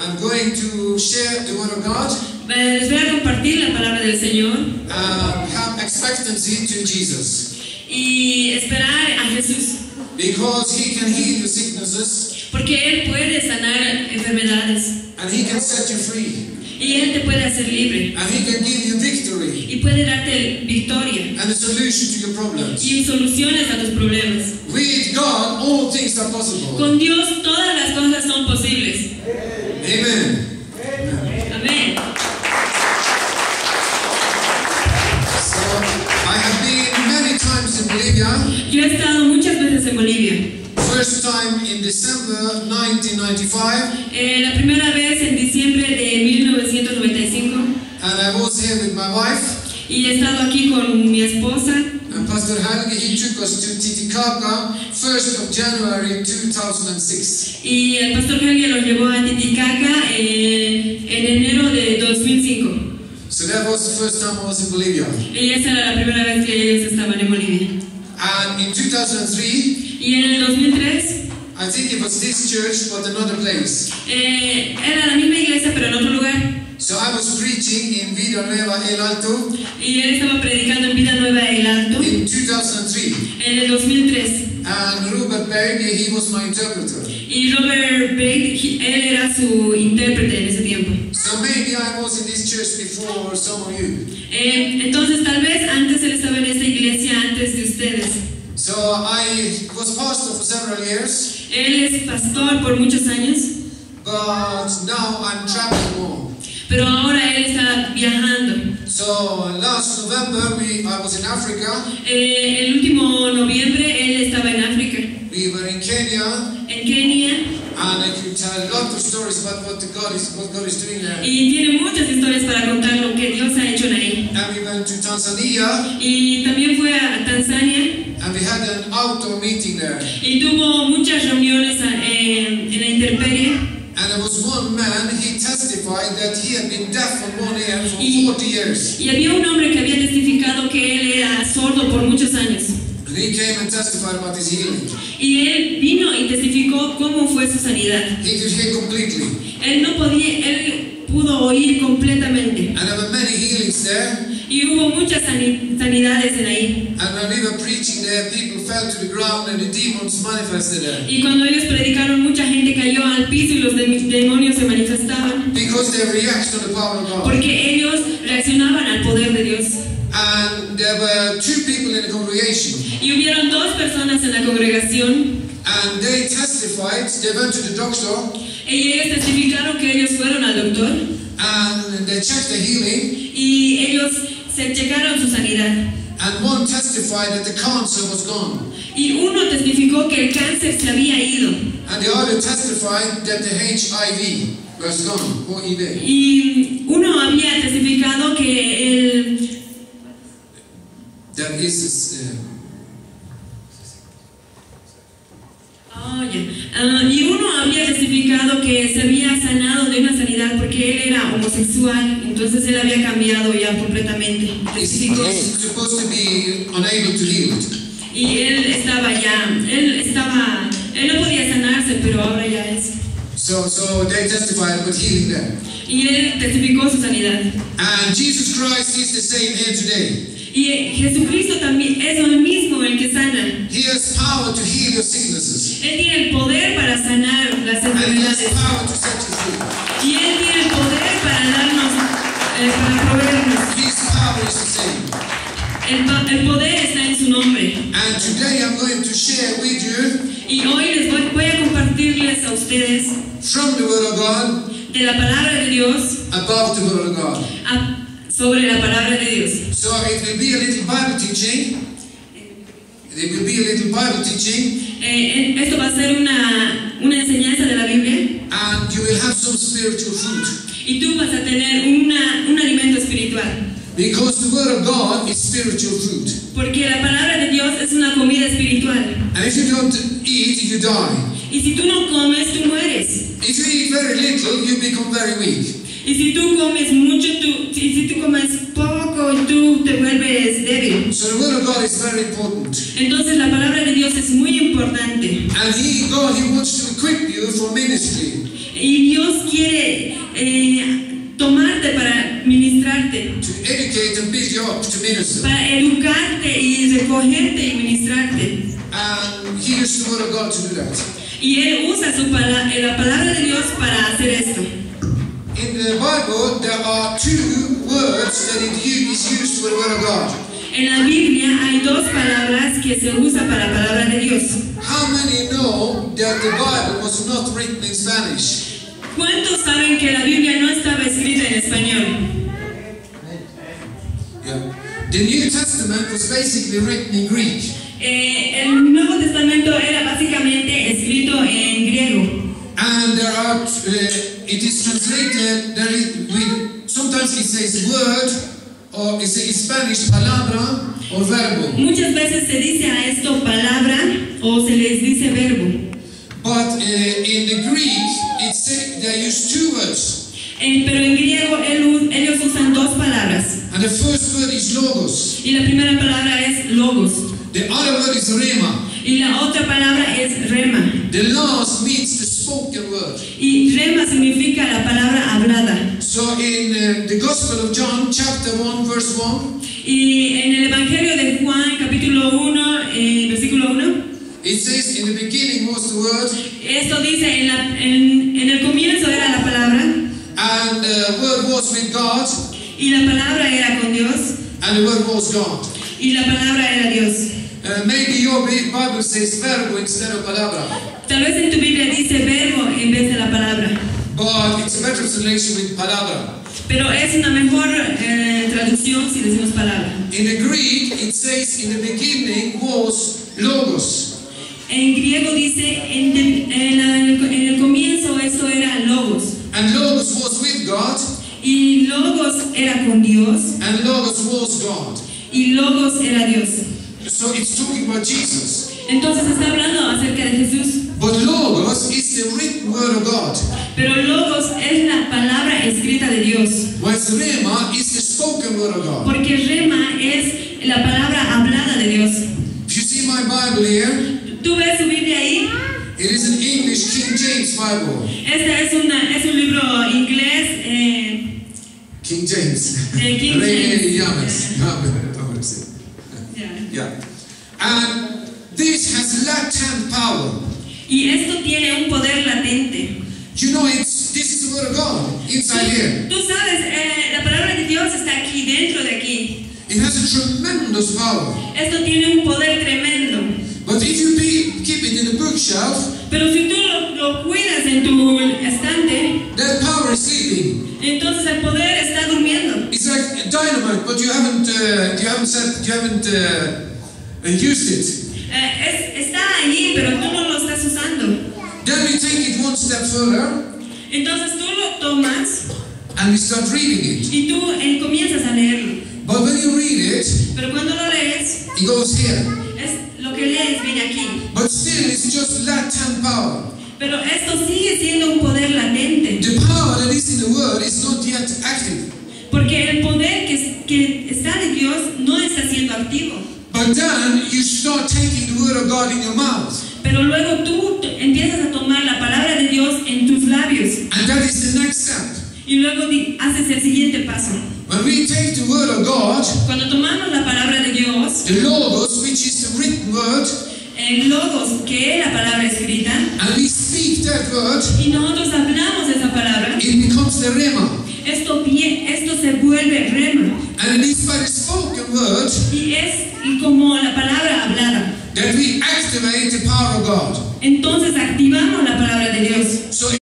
I'm going to share the word of God. Les voy a compartir la palabra del Señor. Have expectancy to Jesus. Y esperar a Jesús. Because He can heal your sicknesses. Porque Él puede sanar enfermedades. And He can set you free. Y Él te puede hacer libre. And He can give you victory. Y puede darte victoria. And a solution to your problems. Y soluciones a tus problemas. With God, all things are possible. Con Dios todas las cosas son posibles. Amen. Amén. So, I have been many times in Bolivia. Yo he estado muchas veces en Bolivia. First time in December 1995. La primera vez en diciembre de 1995. And I was here with my wife. Y he estado aquí con mi esposa. And Pastor Helge, he took us to Titicaca 1st of January 2006. Y el pastor Helge los llevó a Titicaca en enero de 2005. So that was the first time I was in Bolivia. Y esa era la primera vez que ellos estaban en Bolivia. And in 2003, y en el 2003, I think it was this church but another place. Era la misma iglesia pero en otro lugar. So I was preaching in Vida Nueva El Alto. Y él estaba predicando en Vida Nueva El Alto. In 2003. En el 2003. And Robert Berg, he was my interpreter. Y Robert Berg, él era su intérprete en ese tiempo. So maybe I was in this church before some of you. Entonces tal vez antes él estaba en esta iglesia antes de ustedes. So I was pastor for several years. Él es pastor por muchos años. But now I'm traveling more. Pero ahora él está viajando. So last November I was in Africa. El último noviembre él estaba en África. We were in Kenya. En Kenia. And I could tell a lot of stories about what God is doing there. Y tiene muchas historias para contar lo que Dios ha hecho en ahí. And we went to Tanzania. Y también fue a Tanzania. And we had an outdoor meeting there. Y tuvo muchas reuniones en la intemperie. And there was one man, he testified that he had been deaf on one ear for 40 years. Y había un hombre que había testificado que él era sordo por muchos años. And he came and testified about his healing. Y él vino y testificó cómo fue su sanidad. He could hear completely. Él pudo oír completamente. And there were many healings there. Y hubo muchas sanidades en ahí. And when we were preaching there, people fell to the ground and the demons manifested there. Y cuando ellos predicaron, mucha gente cayó al piso y los demonios se manifestaban. Because they reacted to the power of God. Porque ellos reaccionaban al poder de Dios. And there were 2 people in the congregation. Y hubieron 2 personas en la congregación. And they testified, they went to the doctor. Y ellos testificaron que ellos fueron al doctor. And they checked the healing. Y ellos se checaron su sanidad. And one testified that the cancer was gone. Y uno testificó que el cáncer se había ido. And the other testified that the HIV was gone, HIV. Y uno había testificado que el... That is... y uno había testificado que se había sanado de una sanidad porque él era homosexual, entonces él había cambiado ya completamente. Testificó. Supposed to be unable to heal. Y él no podía sanarse, pero ahora ya es. So they testified about healing there. Y él testificó su sanidad. And Jesus Christ is the same here today. Y Jesucristo también es el mismo el que sana. He has power to heal your sicknesses. Él tiene el poder para sanar las enfermedades. And he has power to set you free. Y él tiene el poder para darnos, para proveernos. His power is the same. El poder está en su nombre. And today I'm going to share with you. Y hoy voy a compartirles a ustedes from the Word of God. De la palabra de Dios. About the Word of God. Sobre la palabra de Dios. So it will be a little Bible teaching. It will be a little Bible teaching. Esto va a ser una enseñanza de la Biblia. And you will have some spiritual food. Y tú vas a tener un alimento espiritual. Because the Word of God is spiritual food. Porque la palabra de Dios es una comida espiritual. And if you don't eat, you die. Y si tú no comes, tú mueres. If you eat very little, you become very weak. Y si tú comes mucho, si tú comes poco, tú te vuelves débil. So the Word of God is very important. Entonces la palabra de Dios es muy importante. And God wants to equip you for ministry. Y Dios quiere educate and build you up to minister. para educarte y recogerte y ministrarte. And he used the word of God to do that. Y Él usa la palabra de Dios para hacer esto. In the Bible, there are two words that is used for the word of God. En la Biblia hay dos palabras que se usa para la palabra de Dios. How many know that the Bible was not written in Spanish? ¿Cuántos saben que la Biblia no estaba escrita en español? Yeah. The New Testament was basically written in Greek. El Nuevo Testamento era básicamente escrito en griego. And there are, it is translated, sometimes it says word, or it says in Spanish, palabra, or verbo. Muchas veces se dice a esto palabra o se les dice verbo. But in the Greek, they use two words. Pero en griego ellos usan dos palabras. And the first word is logos. Y la primera palabra es logos. The other word is rema. Y la otra palabra es rema. The last means the spoken word. Y rema significa la palabra hablada. So in the Gospel of John, chapter 1, verse 1, y en el Evangelio de Juan, capítulo 1, versículo 1, it says, in the beginning was the word, esto dice, en el comienzo era la palabra, and the word was with God, y la palabra era con Dios, and the word was God. y la palabra era Dios. Maybe your Bible says verbo instead of palabra. Tal vez en tu Biblia dice verbo en vez de la palabra. But it's a better translation with palabra. Pero es una mejor traducción si decimos palabra. In the Greek, it says in the beginning was logos. En griego dice, en el comienzo eso era logos. And logos was with God. Y logos era con Dios. And logos was God. Y logos era Dios. So it's talking about Jesus. Entonces está hablando acerca de Jesús. But logos is the written word of God. Pero logos es la palabra escrita de Dios. Whereas rema is the spoken word of God. Porque rema es la palabra hablada de Dios. If you see my Bible here, ¿Tú ves su Biblia ahí? it is an English King James Bible. Este es un libro inglés. King James. King James. Yeah. And this has latent power. Y esto tiene un poder latente. You know, this is the word of God inside here. Tú sabes, la palabra de Dios está aquí, dentro de aquí. It has a tremendous power. Esto tiene un poder tremendo. But if you keep it in the bookshelf, Pero si tú lo cuidas en tu estante, that power is sleeping. entonces el poder está durmiendo. It's like dynamite, but you haven't used it. Está allí, pero tú no lo estás usando. Then we take it one step further Entonces tú lo tomas and we start reading it. y tú comienzas a leerlo. But when you read it, Pero cuando lo lees, it goes here. lo que lees viene aquí. But still, it's just latent power. Pero esto sigue siendo un poder latente. The power that is in the word is not yet active. Porque el poder que está de Dios no está siendo activo. But then you start taking the word of God in your mouth. Pero luego tú empiezas a tomar la palabra de Dios en tus labios. And that is the next step. Y luego haces el siguiente paso. When we take the word of God, Cuando tomamos la palabra de Dios, the logos, which is the written word, el logos, que es la palabra escrita, and we speak that word, y nosotros hablamos esa palabra, it becomes the rema. esto se vuelve rema. And it is by the spoken word Y como la palabra hablada. that we activate the power of God. Entonces activamos la palabra de Dios. So